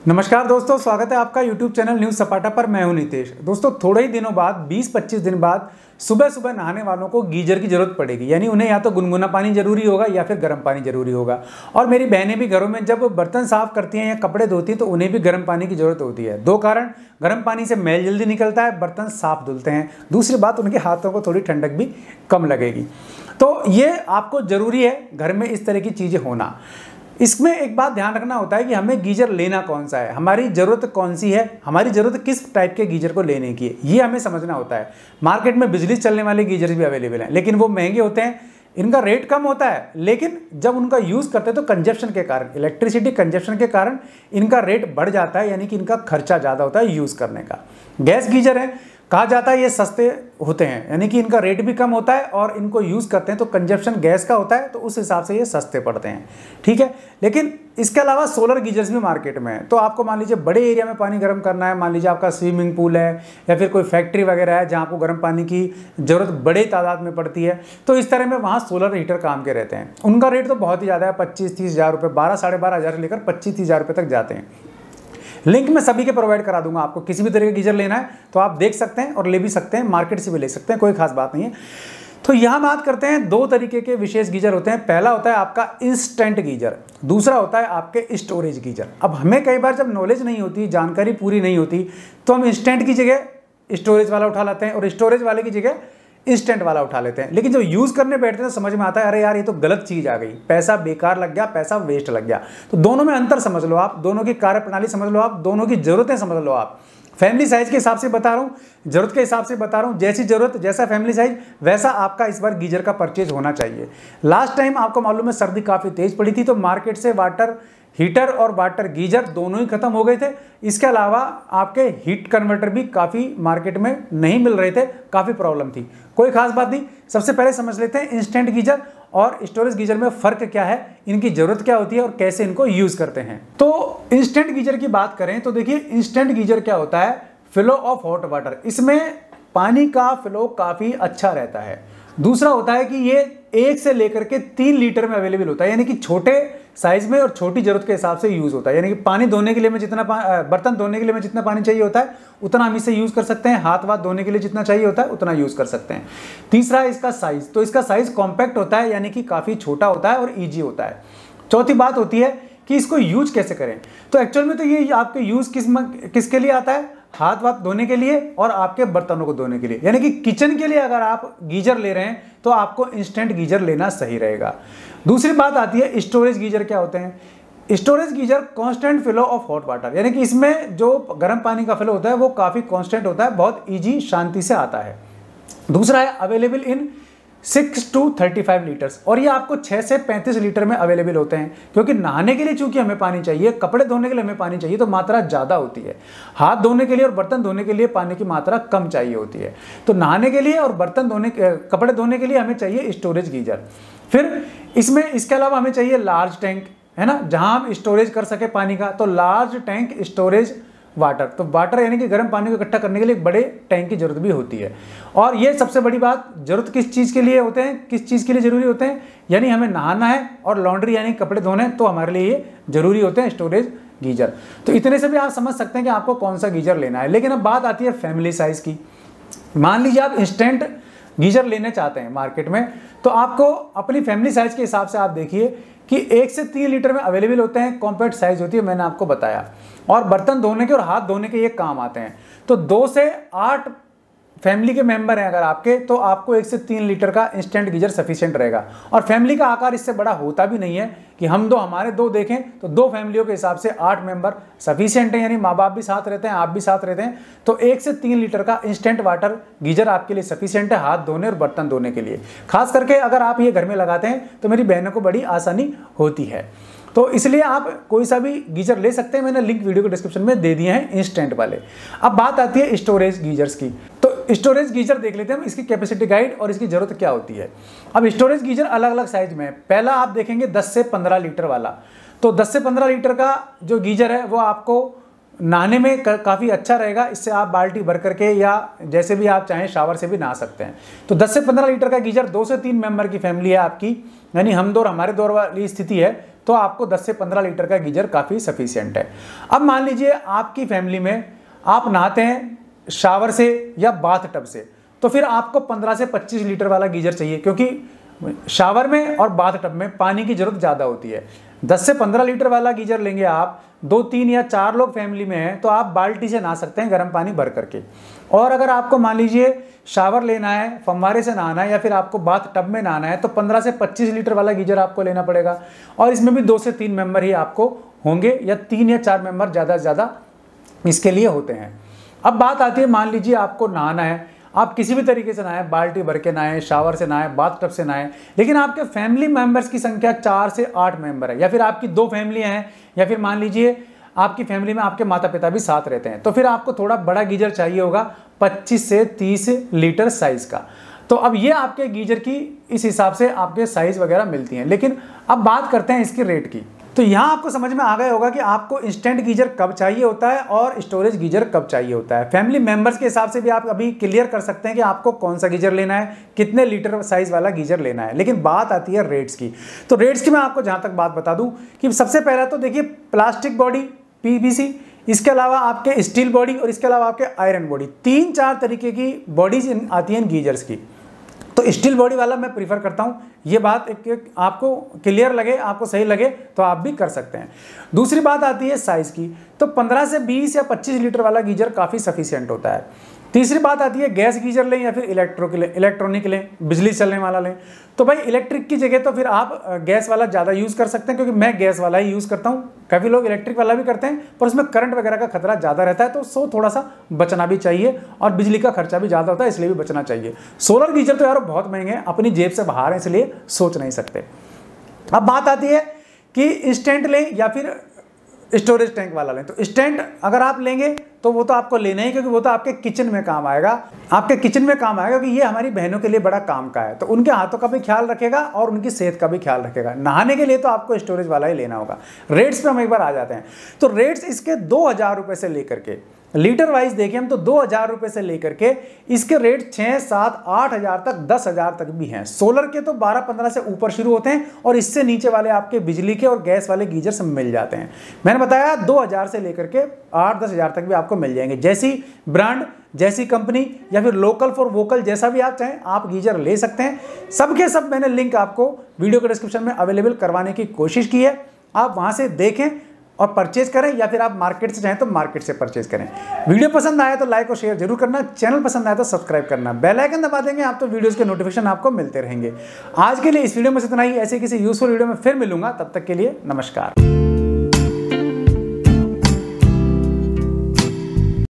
नमस्कार दोस्तों, स्वागत है आपका YouTube चैनल न्यूज़ सपाटा पर। मैं हूं नितेश। दोस्तों, थोड़े ही दिनों बाद 20-25 दिन बाद सुबह सुबह नहाने वालों को गीजर की ज़रूरत पड़ेगी। यानी उन्हें या तो गुनगुना पानी जरूरी होगा या फिर गर्म पानी जरूरी होगा। और मेरी बहनें भी घरों में जब बर्तन साफ करती हैं या कपड़े धोती हैं तो उन्हें भी गर्म पानी की ज़रूरत होती है। दो कारण: गर्म पानी से मैल जल्दी निकलता है, बर्तन साफ धुलते हैं। दूसरी बात, उनके हाथों को थोड़ी ठंडक भी कम लगेगी। तो ये आपको ज़रूरी है घर में इस तरह की चीज़ें होना। इसमें एक बात ध्यान रखना होता है कि हमें गीजर लेना कौन सा है, हमारी ज़रूरत कौन सी है, हमारी ज़रूरत किस टाइप के गीजर को लेने की है, ये हमें समझना होता है। मार्केट में बिजली से चलने वाले गीजर भी अवेलेबल हैं, लेकिन वो महंगे होते हैं, इनका रेट कम होता है, लेकिन जब उनका यूज़ करते हैं तो कंजप्शन के कारण, इलेक्ट्रिसिटी कंजप्शन के कारण इनका रेट बढ़ जाता है। यानी कि इनका खर्चा ज़्यादा होता है यूज़ करने का। गैस गीजर है, कहा जाता है ये सस्ते होते हैं, यानी कि इनका रेट भी कम होता है और इनको यूज़ करते हैं तो कंजप्शन गैस का होता है, तो उस हिसाब से ये सस्ते पड़ते हैं। ठीक है, लेकिन इसके अलावा सोलर गीजर्स भी मार्केट में है। तो आपको मान लीजिए बड़े एरिया में पानी गर्म करना है, मान लीजिए आपका स्विमिंग पूल है या फिर कोई फैक्ट्री वगैरह है जहाँ आपको गर्म पानी की ज़रूरत बड़े तादाद में पड़ती है, तो इस तरह में वहाँ सोलर हीटर काम के रहते हैं। उनका रेट तो बहुत ही ज़्यादा है, 25-30 हज़ार रुपये, 12-12.5 हज़ार से लेकर 25-30 हज़ार रुपये तक जाते हैं। लिंक मैं सभी के प्रोवाइड करा दूंगा। आपको किसी भी तरह का गीजर लेना है तो आप देख सकते हैं और ले भी सकते हैं, मार्केट से भी ले सकते हैं, कोई खास बात नहीं है। तो यहाँ बात करते हैं, दो तरीके के विशेष गीजर होते हैं। पहला होता है आपका इंस्टेंट गीजर, दूसरा होता है आपके स्टोरेज गीजर। अब हमें कई बार जब नॉलेज नहीं होती, जानकारी पूरी नहीं होती, तो हम इंस्टेंट की जगह स्टोरेज वाला उठा लाते हैं और स्टोरेज वाले की जगह इंस्टेंट वाला उठा लेते हैं। लेकिन जब यूज़ करने बैठते हैं तो समझ में आता है, अरे यार ये तो गलत चीज़ आ गई, पैसा बेकार लग गया, पैसा वेस्ट लग गया। तो दोनों में अंतर समझ लो आप, दोनों की कार्य प्रणाली समझ लो आप, दोनों की ज़रूरतें समझ लो आप। फैमिली साइज के हिसाब से बता रहा हूँ, ज़रूरत के हिसाब से बता रहा हूँ। जैसी ज़रूरत, जैसा फैमिली साइज, वैसा आपका इस बार गीजर का परचेज होना चाहिए। लास्ट टाइम आपको मालूम है सर्दी काफ़ी तेज़ पड़ी थी, तो मार्केट से वाटर हीटर और वाटर गीजर दोनों ही खत्म हो गए थे। इसके अलावा आपके हीट कन्वर्टर भी काफ़ी मार्केट में नहीं मिल रहे थे, काफ़ी प्रॉब्लम थी। कोई खास बात नहीं, सबसे पहले समझ लेते हैं इंस्टेंट गीजर और स्टोरेज गीजर में फ़र्क क्या है, इनकी ज़रूरत क्या होती है और कैसे इनको यूज़ करते हैं। तो इंस्टेंट गीजर की बात करें तो देखिए, इंस्टेंट गीजर क्या होता है, फ्लो ऑफ हॉट वाटर। इसमें पानी का फ्लो काफ़ी अच्छा रहता है। दूसरा होता है कि ये 1 से लेकर के 3 लीटर में अवेलेबल होता है, यानी कि छोटे साइज में और छोटी ज़रूरत के हिसाब से यूज़ होता है। यानी कि पानी धोने के लिए में जितना बर्तन धोने के लिए में जितना पानी चाहिए होता है उतना हम इसे यूज़ कर सकते हैं। हाथ वाथ धोने के लिए जितना चाहिए होता है उतना यूज़ कर सकते हैं। तीसरा है इसका साइज़, तो इसका साइज़ कॉम्पैक्ट होता है, यानी कि काफ़ी छोटा होता है और ईजी होता है। चौथी बात होती है कि इसको यूज कैसे करें। तो एक्चुअल में तो ये आपके यूज़ किसके लिए आता है, हाथ वाथ धोने के लिए और आपके बर्तनों को धोने के लिए। यानी कि किचन के लिए अगर आप गीजर ले रहे हैं तो आपको इंस्टेंट गीजर लेना सही रहेगा। दूसरी बात आती है स्टोरेज गीजर क्या होते हैं। Storage geyser constant flow of hot water, यानी कि इसमें जो गर्म पानी का फ्लो होता है वो काफ़ी कांस्टेंट होता है, बहुत ईजी, शांति से आता है। दूसरा है अवेलेबल इन 6 to 35 लीटर्स, और ये आपको 6 से 35 लीटर में अवेलेबल होते हैं। क्योंकि नहाने के लिए चूंकि हमें पानी चाहिए, कपड़े धोने के लिए हमें पानी चाहिए, तो मात्रा ज़्यादा होती है। हाथ धोने के लिए और बर्तन धोने के लिए पानी की मात्रा कम चाहिए होती है। तो नहाने के लिए और बर्तन धोने, कपड़े धोने के लिए हमें चाहिए स्टोरेज गीजर। फिर इसमें इसके अलावा हमें चाहिए लार्ज टैंक, है ना, जहाँ हम स्टोरेज कर सके पानी का। तो लार्ज टैंक स्टोरेज वाटर, तो वाटर यानी कि गर्म पानी को इकट्ठा करने के लिए बड़े टैंक की जरूरत भी होती है। और ये सबसे बड़ी बात, जरूरत किस चीज़ के लिए होते हैं, किस चीज़ के लिए ज़रूरी होते हैं, यानी हमें नहाना है और लॉन्ड्री यानी कपड़े धोने हैं, तो हमारे लिए ये ज़रूरी होते हैं स्टोरेज गीजर। तो इतने से भी आप समझ सकते हैं कि आपको कौन सा गीजर लेना है। लेकिन अब बात आती है फैमिली साइज़ की। मान लीजिए आप इंस्टेंट गीजर लेने चाहते हैं मार्केट में, तो आपको अपनी फैमिली साइज़ के हिसाब से आप देखिए कि 1 से 3 लीटर में अवेलेबल होते हैं, कॉम्पैक्ट साइज़ होती है, मैंने आपको बताया। और बर्तन धोने के और हाथ धोने के ये काम आते हैं। तो 2 से 8 फैमिली के मेंबर हैं अगर आपके, तो आपको 1 से 3 लीटर का इंस्टेंट गीजर सफिशिएंट रहेगा। और फैमिली का आकार इससे बड़ा होता भी नहीं है कि हम दो, हमारे दो देखें तो 2 फैमिलियों के हिसाब से 8 मेंबर सफिशिएंट हैं, यानी माँ बाप भी साथ रहते हैं, आप भी साथ रहते हैं। तो 1 से 3 लीटर का इंस्टेंट वाटर गीजर आपके लिए सफिशिएंट है हाथ धोने और बर्तन धोने के लिए। खास करके अगर आप ये घर में लगाते हैं तो मेरी बहनों को बड़ी आसानी होती है। तो इसलिए आप कोई सा भी गीजर ले सकते हैं, मैंने लिंक वीडियो के डिस्क्रिप्शन में दे दिए हैं इंस्टेंट वाले। अब बात आती है स्टोरेज गीजर्स की। तो स्टोरेज गीजर देख लेते हैं हम, इसकी कैपेसिटी गाइड और इसकी ज़रूरत क्या होती है। अब स्टोरेज गीजर अलग अलग साइज में है। पहला आप देखेंगे 10 से 15 लीटर वाला। तो 10 से 15 लीटर का जो गीजर है वो आपको नहाने में काफ़ी अच्छा रहेगा। इससे आप बाल्टी भर करके या जैसे भी आप चाहें शावर से भी नहा सकते हैं। तो 10 से 15 लीटर का गीजर 2 से 3 मेंबर की फैमिली है आपकी, यानी हम दो और हमारे दो वाली स्थिति है, तो आपको 10 से 15 लीटर का गीजर काफ़ी सफिशिएंट है। अब मान लीजिए आपकी फैमिली में आप नहाते हैं शावर से या बाथ टब से, तो फिर आपको 15 से 25 लीटर वाला गीजर चाहिए, क्योंकि शावर में और बाथ टब में पानी की ज़रूरत ज़्यादा होती है। 10 से 15 लीटर वाला गीजर लेंगे आप, 2, 3 या 4 लोग फैमिली में हैं तो आप बाल्टी से नहा सकते हैं गर्म पानी भर करके। और अगर आपको मान लीजिए शावर लेना है, फव्वारे से नहाना है या फिर आपको बाथ टब में नहाना है, तो 15 से 25 लीटर वाला गीजर आपको लेना पड़ेगा। और इसमें भी 2 से 3 मेंबर ही आपको होंगे, या 3 या 4 मेंबर ज़्यादा से ज़्यादा इसके लिए होते हैं। अब बात आती है, मान लीजिए आपको नहाना है, आप किसी भी तरीके से नहाएं, बाल्टी भर के नहाएं, शावर से नहाएं, बाथ टब से नहाएं, लेकिन आपके फैमिली मेंबर्स की संख्या 4 से 8 मेंबर है, या फिर आपकी 2 फैमिलियां हैं, या फिर मान लीजिए आपकी फैमिली में आपके माता पिता भी साथ रहते हैं, तो फिर आपको थोड़ा बड़ा गीजर चाहिए होगा 25 से 30 लीटर साइज़ का। तो अब ये आपके गीजर की इस हिसाब से आपके साइज़ वगैरह मिलती हैं। लेकिन अब बात करते हैं इसके रेट की। तो यहाँ आपको समझ में आ गया होगा कि आपको इंस्टेंट गीजर कब चाहिए होता है और स्टोरेज गीजर कब चाहिए होता है। फैमिली मेंबर्स के हिसाब से भी आप अभी क्लियर कर सकते हैं कि आपको कौन सा गीजर लेना है, कितने लीटर साइज वाला गीजर लेना है। लेकिन बात आती है रेट्स की। तो रेट्स की मैं आपको जहाँ तक बात बता दूँ कि सबसे पहला तो देखिए प्लास्टिक बॉडी PVC, इसके अलावा आपके स्टील बॉडी और इसके अलावा आपके आयरन बॉडी, 3-4 तरीके की बॉडीज आती हैं गीजर्स की। तो स्टील बॉडी वाला मैं प्रीफर करता हूँ। ये बात एक आपको क्लियर लगे, आपको सही लगे तो आप भी कर सकते हैं। दूसरी बात आती है साइज़ की। तो 15 से 20 या 25 लीटर वाला गीजर काफ़ी सफिशिएंट होता है। तीसरी बात आती है गैस गीजर लें या फिर इलेक्ट्रॉनिक लें, बिजली चलने वाला लें। तो भाई इलेक्ट्रिक की जगह तो फिर आप गैस वाला ज़्यादा यूज़ कर सकते हैं, क्योंकि मैं गैस वाला ही यूज़ करता हूँ। काफ़ी लोग इलेक्ट्रिक वाला भी करते हैं, पर उसमें करंट वगैरह का खतरा ज़्यादा रहता है, तो सो थोड़ा सा बचना भी चाहिए, और बिजली का खर्चा भी ज़्यादा होता है, इसलिए भी बचना चाहिए। सोलर गीजर तो यार बहुत महंगे हैं, अपनी जेब से बाहर हैं, इसलिए सोच नहीं सकते। अब बात आती है कि इंस्टेंट लें या फिर स्टोरेज टैंक वाला लें। तो स्टैंड अगर आप लेंगे तो वो तो आपको लेना ही, क्योंकि वो तो आपके किचन में काम आएगा, आपके किचन में काम आएगा, क्योंकि ये हमारी बहनों के लिए बड़ा काम का है। तो उनके हाथों का भी ख्याल रखेगा और उनकी सेहत का भी ख्याल रखेगा। नहाने के लिए तो आपको स्टोरेज वाला ही लेना होगा। रेट्स पे हम एक बार आ जाते हैं। तो रेट्स इसके 2000 रुपये से लेकर के लीटर वाइज देखें हम तो 2000 रुपये से लेकर के इसके रेट 6, 7, 8000 तक, 10,000 तक भी हैं। सोलर के तो 12-15 से ऊपर शुरू होते हैं, और इससे नीचे वाले आपके बिजली के और गैस वाले गीजर सब मिल जाते हैं। मैंने बताया 2000 से लेकर के 8-10,000 तक भी आपको मिल जाएंगे। जैसी ब्रांड, जैसी कंपनी, या फिर लोकल फॉर वोकल, जैसा भी आप चाहें आप गीजर ले सकते हैं। सबके सब मैंने लिंक आपको वीडियो के डिस्क्रिप्शन में अवेलेबल करवाने की कोशिश की है। आप वहाँ से देखें और परचेज करें, या फिर आप मार्केट से चाहें तो मार्केट से परचेज करें। वीडियो पसंद आया तो लाइक और शेयर जरूर करना, चैनल पसंद आया तो सब्सक्राइब करना, बेल आइकन दबा देंगे आप तो वीडियोस के नोटिफिकेशन आपको मिलते रहेंगे। आज के लिए इस वीडियो में इतना ही। ऐसे किसी यूजफुल वीडियो में फिर मिलूंगा, तब तक के लिए नमस्कार।